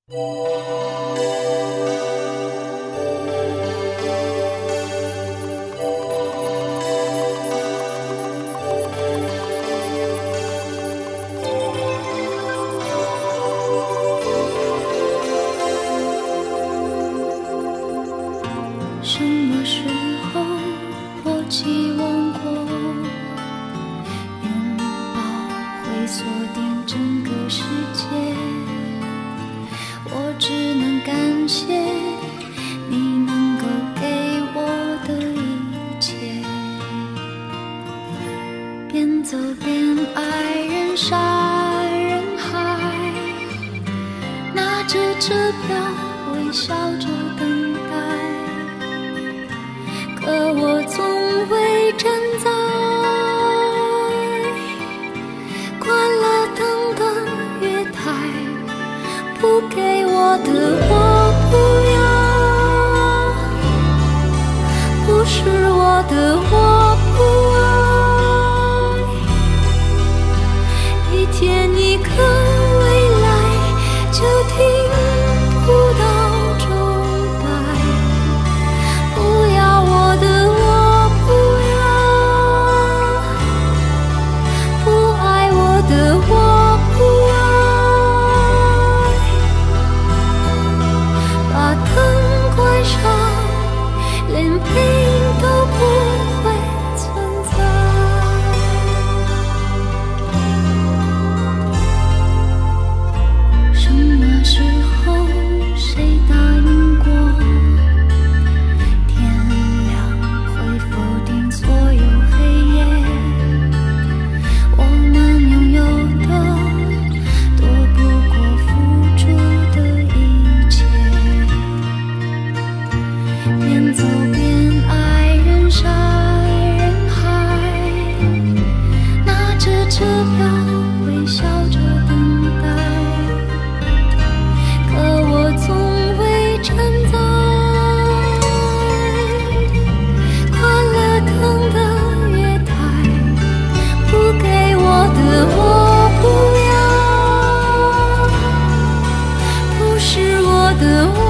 什么时候我期望过拥抱会锁定整个世界？我只能感谢你能够给我的一切。边走边爱，人山人海，拿着车票微笑着等待。可我从未站在关了灯的月台，不给我的我不要，不是我的我不爱，一天一个未来就听不到连背影都不会存在。什么时候谁答应过，天亮会否定所有黑夜？我们拥有的躲不过付出的一切。边走边爱，人山人海，拿着车票微笑着等待。可我从未站在关了灯的月台，不给我的我不要，不是我的我